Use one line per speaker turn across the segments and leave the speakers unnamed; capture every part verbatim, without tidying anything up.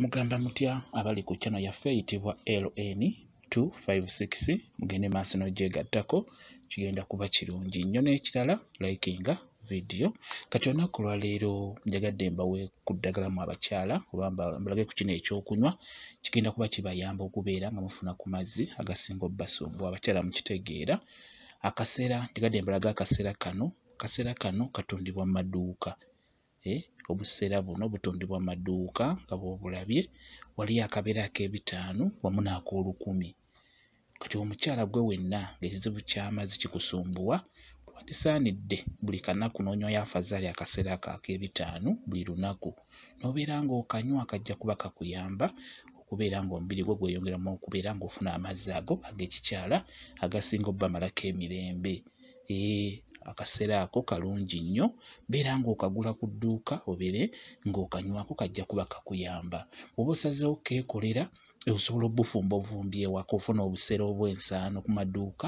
Mugamba mutya abali ku channel yaffe eyitibwa L N two five six mugende maaso n'ogyegattako kigenda kuba kirungi nnyo. N'ekirala likinga video. Kati olunaku lwa leero njagadde mbawe ku ddagala mu abakyala oba mbalage ku kino ekyokunywa kigenda kuba kibayamba okubeera nga mufuna ku mazzi agasinga obbasumbuwa. Abakyala mukitegeera akaseera njagadde mbalaga akaseera kano akaseera kano katundibwa mu maduuka. Eh, obuseera buno butundibwa mu maduuka nga bw'obulabye waliyo akabeera ak'ebitaano wamu n'ak'olukumi. Kati omukyala gwe wenna ng'ekizibu ky'amazzi kikusumbuwa wandisaanidde buli kanaku n'onywayo afazaali akaseera ako ak'ebitaano buli lunaku n'obeera ng'okanywa kajja kuba kakuyamba okubeera ng'omubiri gwo gweyongeramu okubeera ng'ofuna amazzi ago ag'ekikyala agasinga obba malako emirembe. Eh, akaseera ako kalungi nnyo, beera ng'okagula ku dduuka obeere ng'okanywako kajja kuba kakuyamba. Bw'oba osazeewo keekolera osobola obbufumba ovumbi ewaka ofuna obuseera obw'ensaano ku maduuka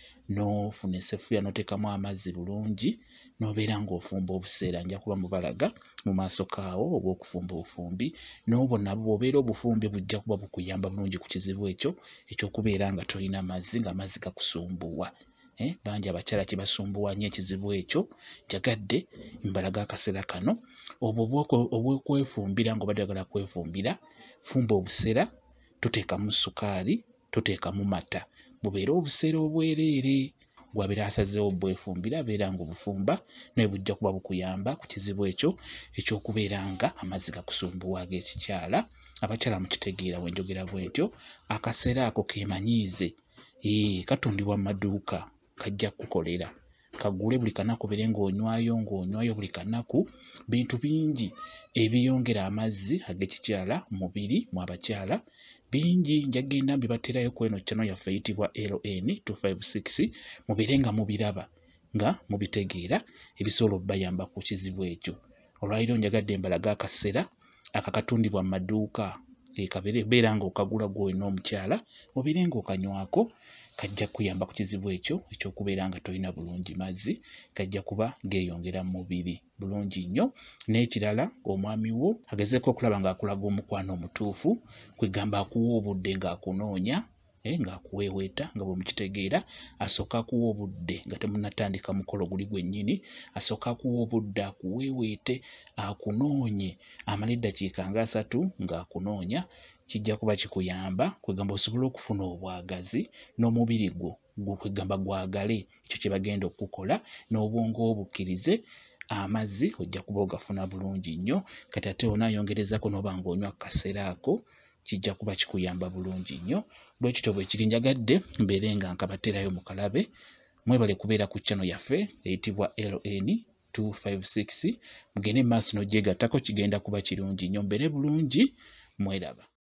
n'ofuna essefuliya n'oteekamu amazzi bulungi n'obeera ng'ofumba obuseera. Nja kuba mubalaga mu maaso kaawo obw'okufumba obufumbi n'obwo nabwo bw'obeera obufumbi bujja kuba bukuyamba bulungi ku kizibu ekyo eky'okubeera nga tolina mazzi ng'amazzi gakusumbuwa. Eh, bangi abakyala kibasumbuwa nnyo ekizibu ekyo. Njagadde mbalaga akaseera kano obwo obw'okwefumbira ng'obadde oyagala kwefumbira, fumba obuseera toteekamu sukaali toteekamu mata, bubeere obuseera obwereere. Gwabeera asazeewo bwefumbira beera ng'obufumba naye bujja kuba bukuyamba ku kizibu ekyo eky'okubeera nga amazzi gakusumbuwa ag'ekikyala. Abakyala mukitegeera bwe njogera bw'entyo. Akaseera ako keemanyiize, eh, katundibwa mu maduuka kajja kukolera. Kagule buli kanaku obeere ng'onywayo ng'onywayo buli kanaku. Bintu bingi ebiyongera amazzi ag'ekikyala mu mubiri mu abakyala bingi njagenda mbibateerayo ku eno channel yaffe eyitibwa L N two five six mubeere nga mubiraba nga mubitegeera ebisobola obbayamba ku kizibu ekyo. Olwaliro njagadde mbalaga akaseera akakatundibwa mu maduuka ekabeere beera ng'okagula gwe n'omukyala obeere ng'okanywako kajja kuyamba ku kizibu ekyo eky'okubeera nga tolina bulungi mazzi kajja kuba geeyongera mu mubiri bulungi nnyo. N'ekirala omwami wo agezeeko okulaba ng'akulaga omukwano omutuufu kwegamba akuwa obudde ng'akunoonya eh, ng'akuweeweeta nga bwe mukitegeera. Asooka akuwa obudde nga temunnatandika mukolo guli gwennyini, asooka akuwa obudde akuweeweete akunoonye amala eddakiika ng'asatu ng'akunoonya. Kijja kuba kikuyamba kwegamba osobole okufuna obwagazi n'omubiri gwo kwegamba gwagale ekyo kye bagenda okukola n'obwongo obukkirize. Amazzi ojja kuba ogafuna bulungi nnyo. Kati ate onaayongerezako n'oba ng'onywa ku kaseera ako kijja kuba kikuyamba bulungi nnyo. Bwe kityo bwe kiri njagadde mbeere nga nkabateerayo mu kalabe. Mwebale kubeera ku channel yaffe eyitibwa L N two five six mugende mu maaso n'ogyegattako kigenda kuba kirungi nnyo. Mbeere bulungi, mweraba.